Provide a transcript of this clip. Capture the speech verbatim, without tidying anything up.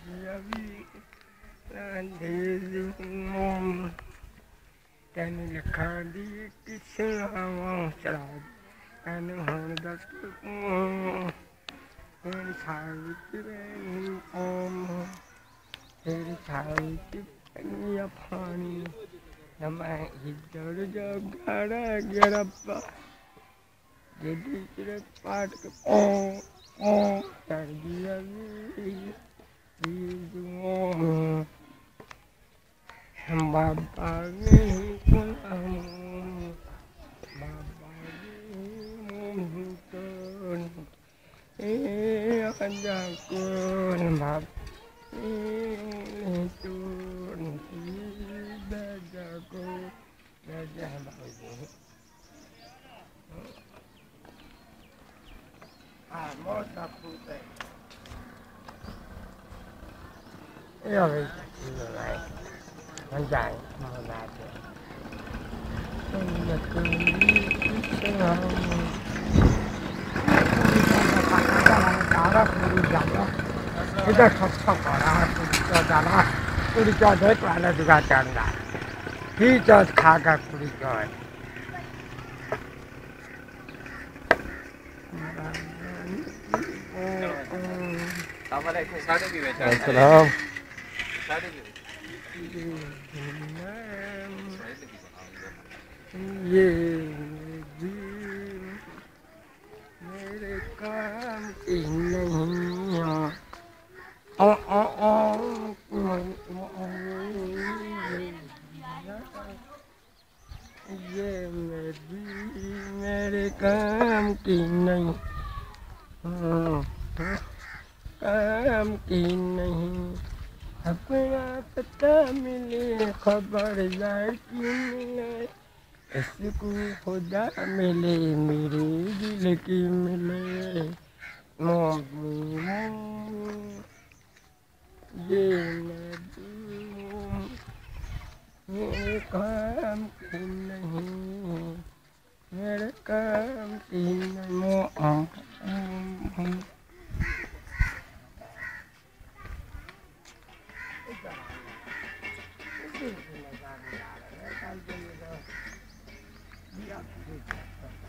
तैन लिखा दी किस शराब तैन हण दस तेरी सावित्री ओम तेरी सावित्री अफानी नमः इधर जगड़ा गिरप्पा यदि तेरे पाठ के ओम ओम कर दिया बाबा ने पुनः बाबा ने कौन ए आजा कौन बाबा ने कौन दादा को दादा बाबू ah मोटा पुते ये अभी ये नहीं Menjang, mengaji. Ini kuli seham. Cara kuli jalan. Kita sok-sok orang kuli jalan. Kuli jalan itu ada juga jalan. Kita kagak kuli jalan. Assalamualaikum. ये मेरे काम की नहीं ओ ओ ओ ये मेरी मेरे काम की नहीं काम की नहीं अपना पता मिले खबरदार की मिले इसको खुदा मिले मेरे दिल की मिले ये नदी मेरे काम की नहीं मेरे काम की नहीं Yeah.